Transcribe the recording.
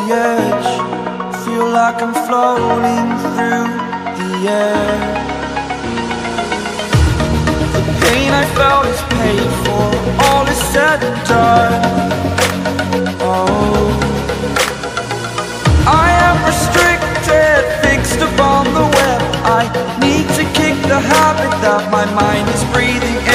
edge, feel like I'm floating through the air. The pain I felt is paid for, all is said and done. Oh, I am restricted, fixed upon the web. I need to kick the habit that my mind is breathing